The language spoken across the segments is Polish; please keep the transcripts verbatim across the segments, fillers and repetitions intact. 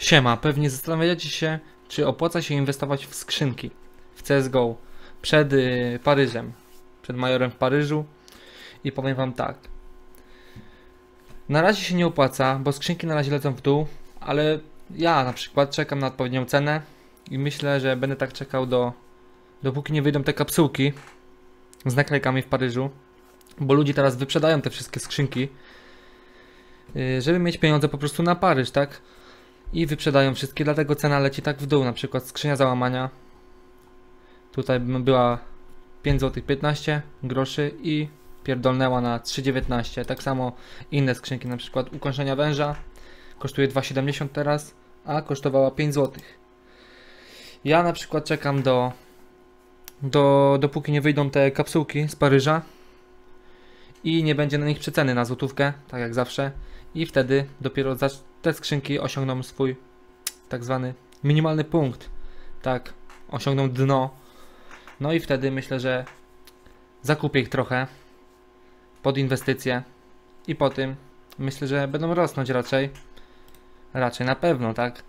Siema, pewnie zastanawiacie się, czy opłaca się inwestować w skrzynki w C S G O przed y, Paryżem, przed Majorem w Paryżu i powiem wam tak. Na razie się nie opłaca, bo skrzynki na razie lecą w dół, ale ja na przykład czekam na odpowiednią cenę i myślę, że będę tak czekał do dopóki nie wyjdą te kapsułki z naklejkami w Paryżu, bo ludzie teraz wyprzedają te wszystkie skrzynki, y, żeby mieć pieniądze po prostu na Paryż, tak? I wyprzedają wszystkie, dlatego cena leci tak w dół. Na przykład skrzynia załamania tutaj była pięć złotych piętnaście groszy i pierdolnęła na trzy dziewiętnaście. Tak samo inne skrzynki, na przykład ukończenia węża kosztuje dwa siedemdziesiąt teraz, a kosztowała pięć złotych. Ja na przykład czekam do, do dopóki nie wyjdą te kapsułki z Paryża i nie będzie na nich przeceny na złotówkę, tak jak zawsze, i wtedy dopiero te skrzynki osiągną swój tak zwany minimalny punkt, tak, osiągną dno. No i wtedy myślę, że zakupię ich trochę pod inwestycje i po tym myślę, że będą rosnąć raczej, raczej na pewno, tak.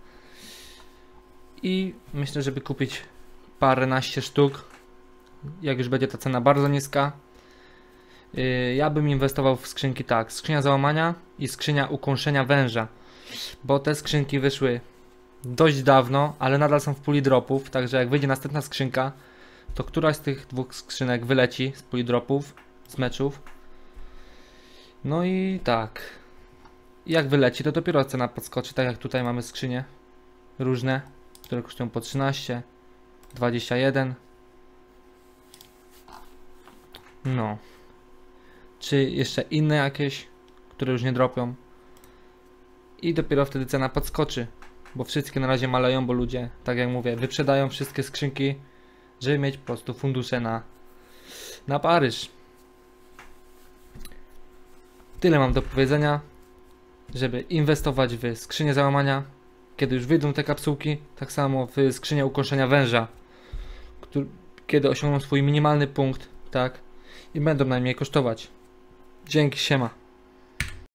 I myślę, żeby kupić paręnaście sztuk, jak już będzie ta cena bardzo niska. Yy, ja bym inwestował w skrzynki tak, skrzynia załamania i skrzynia ukąszenia węża, bo te skrzynki wyszły dość dawno, ale nadal są w puli dropów, także jak wyjdzie następna skrzynka, to któraś z tych dwóch skrzynek wyleci z puli dropów, z meczów. No i tak, jak wyleci, to dopiero cena podskoczy, tak jak tutaj mamy skrzynie różne, które kosztują po trzynaście, dwadzieścia jeden. No. Czy jeszcze inne jakieś, które już nie dropią. I dopiero wtedy cena podskoczy, bo wszystkie na razie maleją, bo ludzie, tak jak mówię, wyprzedają wszystkie skrzynki, żeby mieć po prostu fundusze na, na Paryż. Tyle mam do powiedzenia, żeby inwestować w skrzynię załamania, kiedy już wyjdą te kapsułki, tak samo w skrzynię ukończenia węża, który, kiedy osiągną swój minimalny punkt, tak, i będą najmniej kosztować. Dzięki, siema.